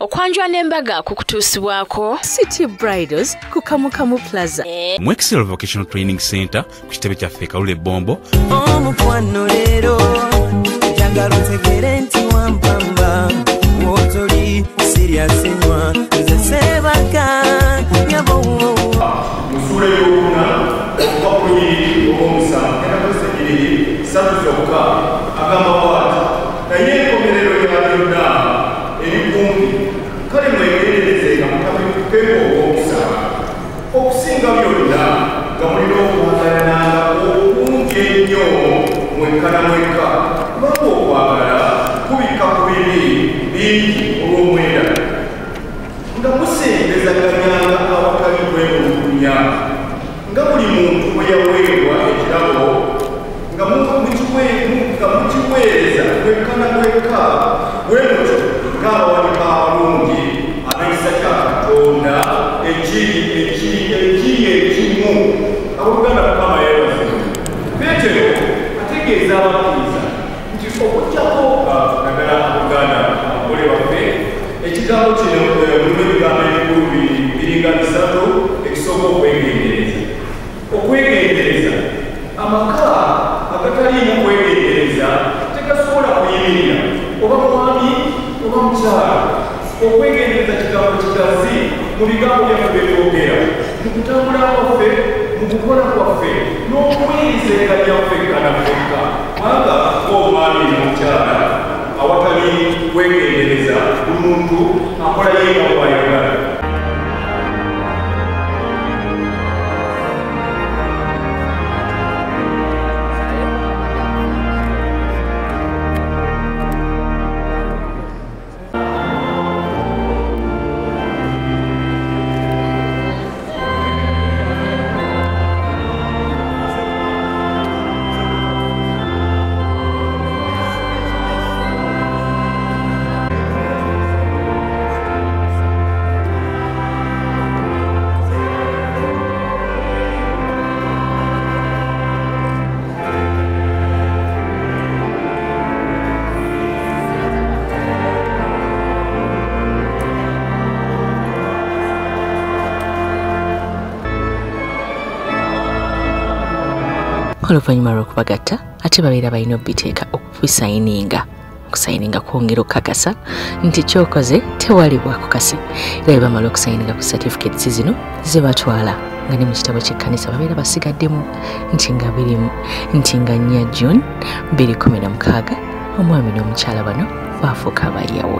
okwanjwa n'embaga kukutuusibwako City Bridals ku Kamukamu Plaza. Mu Excel Vocational Training Center ku kitebe kyaffe Kalule Bombo. Omukwano leero njagala otegere nti wampamba wotoli serious nnyo nze seebaka nyabo musule y'okuna okwakunyiri omusa ekakosegiri satu zokka agamba bwati naye enkomerero yabyonna eri kumpi kale mwegenderezeka mukabikukeko omusa okusinga byonna nga mulina okwagalananga okungi ennyo mwekka na mwekka kubanga okwagala kubikka ku bibi bingi olw'omwenda nga musembezaganyanga awatali kwemulugunya nga buli muntu bwe yaweerwa ekirabo nga mukiweereza kwekka na kwekka bwe mutyo ng'abawanika abalungi ab'ekisa kya Katonda ekiri ekimu abooluganda Mukama yeebazibwe. Peetero ategeeza abakkiriza nti okuggyako nagala Abaganda abagole baffe ekigambo kino mulimu ebigambo ebikulu biringa bisatu ekisooka okwegendereza. Okwegendereza amaka agataliimu kwegendereza tegasobola kuyimirira oba mwami oba mukyala. Okwegendereza kigambo kigazi mu bigambo byaffe byetwogera mu kutambula kwaffe mu kukola kwaffe n'okuyinza byaffe kana ffekka kubanga ng'omwami n'omukyala awatali kwegendereza buli muntu akola yenga bw'ayagala. Oluvannyuma lw'okubagatta ate babeera balina obiteeka okusayininga kwongera okukakasa nti kyokoze tewali bwakukase era bwe bamala okusayininga ku certificates zino ze batwala nga ne mu kitabo ky'ekkanisa babeera basigaddemu nti nga 4 June 2016 omwami n'omukyala bano baafuuka abayawo.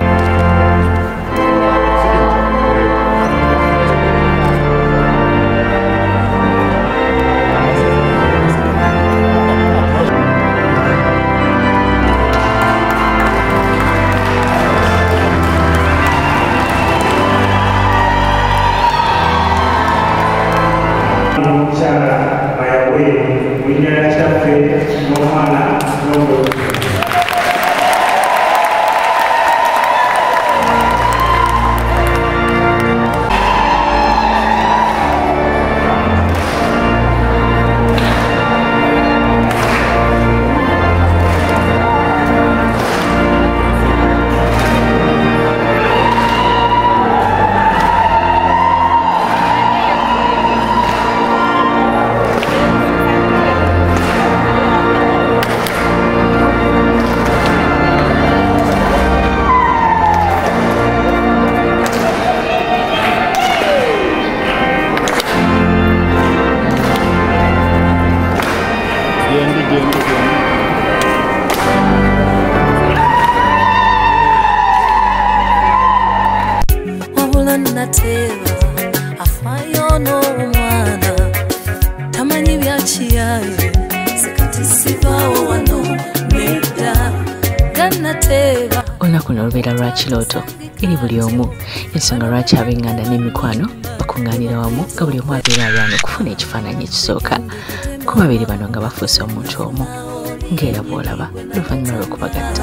Olunaku luno lubeera lwa kirooto eri buli omu, ensonga lwaki ab'enganda n'emikwano bakuŋŋaanira wamu nga buli omu abeera alwana okufuna ekifaananyi ekisooka ku babiri bano nga bafuuse omuntu omu ng'era bw'olaba oluvannyuma lw'okubagatta.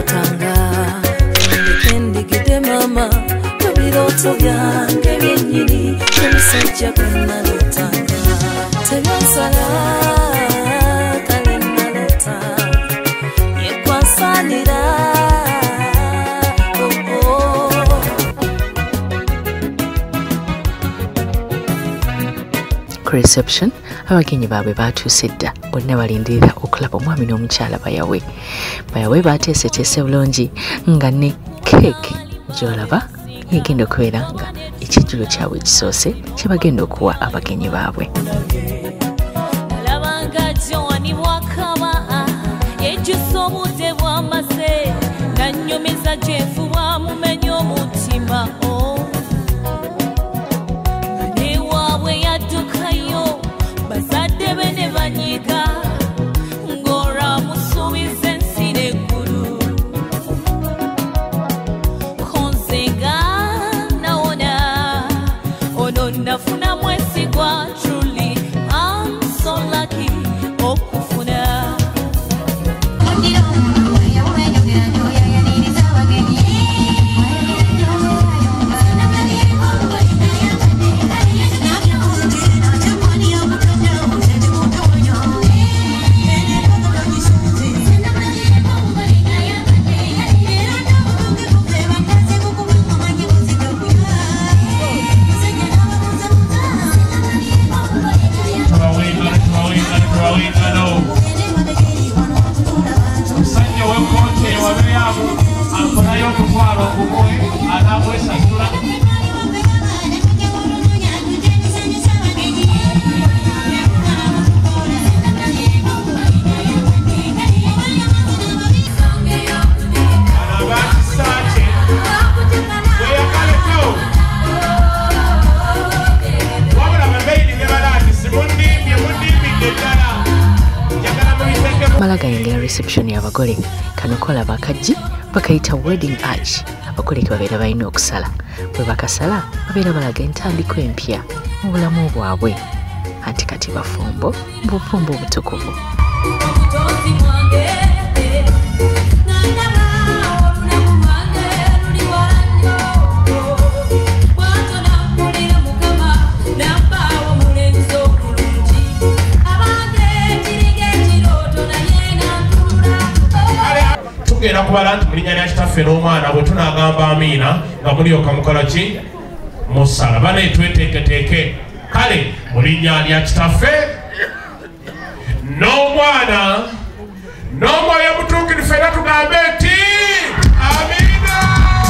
Ndigide mama ebirooto byange byennyini emisajja gwe nalootanga tebyansala kale naloota yekwansanira ku reception abagenyi baabwe baatuuse dda bonna balindirira okulaba omwami n'omukyala bayawe bateeseteese bulungi nga ne keeki gy'olaba yegenda okubeera nga ekijjulo kyabwe kisoose kye bagenda okuwa abagenyi baabwe. Malagayingira reception y'abagole kanokola bakajji bakayita wedding arch. Abagole ke babeera balina okusala bwe bakasala babeera balaga entandiko empya mu bulamu bwabwe anti kati bafumbo bufumbo obutukuvu. Tugenda kubala nti mulinnya lya kitaffe n'omwana bwe tunagamba amiina nga mulyoka mukola ki musala bane tweteeketeeke kale mulinnya lya kitaffe n'omwana n'omwoyo omutuukirivu era tugambe nti amiina.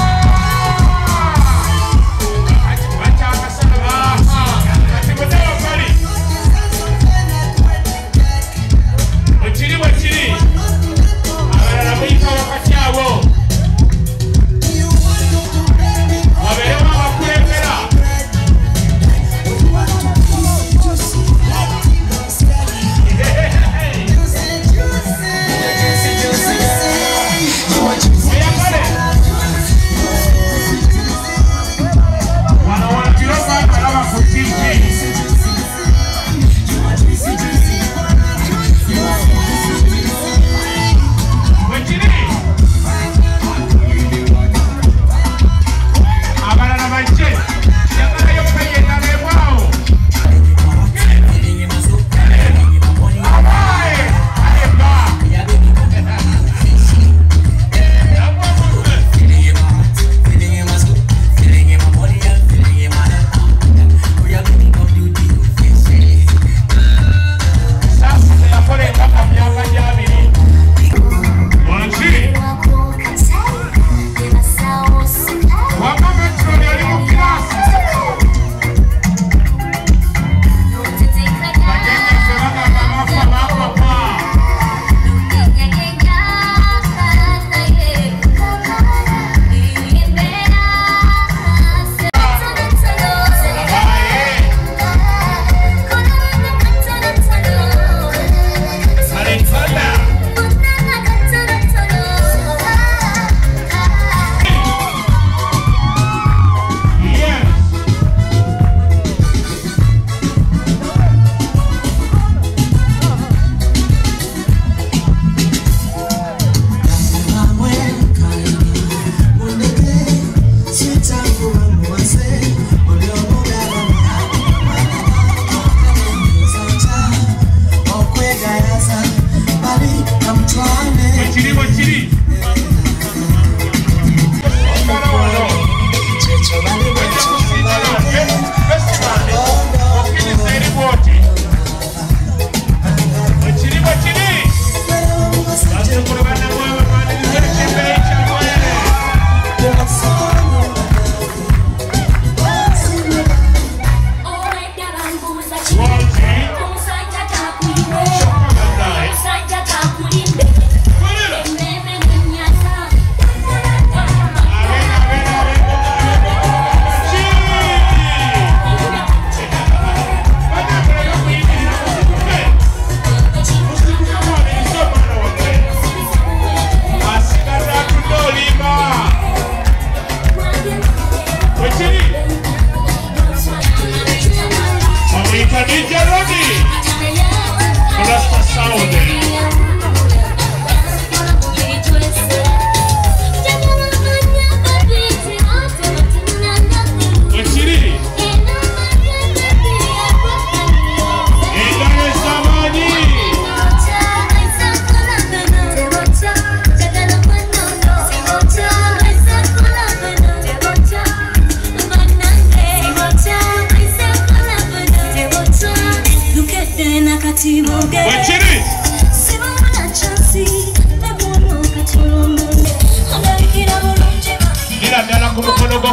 Kati mutabafali bwekiri bwekiri abalala muyita wakati abo wabeerewo abakulembera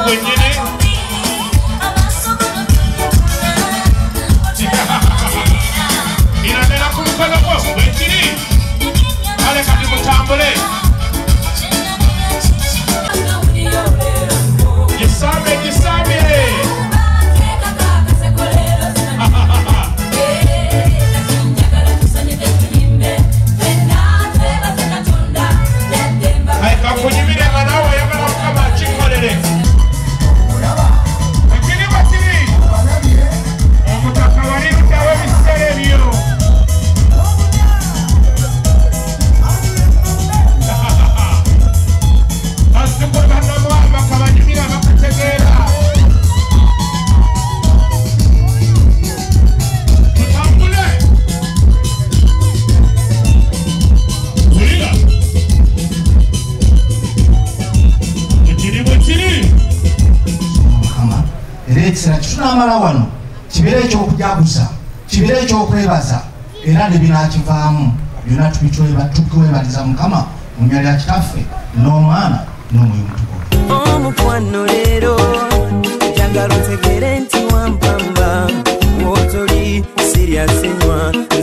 gwennyini iradera ku mukono gwo gwekiri kale kati mutambule gisambe kakunyimire nga nawe oyagala mukama kikolere ekiri bakiri omutaka wali lutawo ebiseera ebyo bazzukulu bannamwamba kabanyumira bakutegeera tutambule wulira era ekisera kitunamala wano kibeera ekyokujaguza kibeera ekyokwebaza era ne binakivaamu byonna tukwebaliza mukama mu nnya lya kitaffe n'omwana n'omwoyo mutukuvu omukwano leero njagala otegere nti wampamba wotoli siryasenywa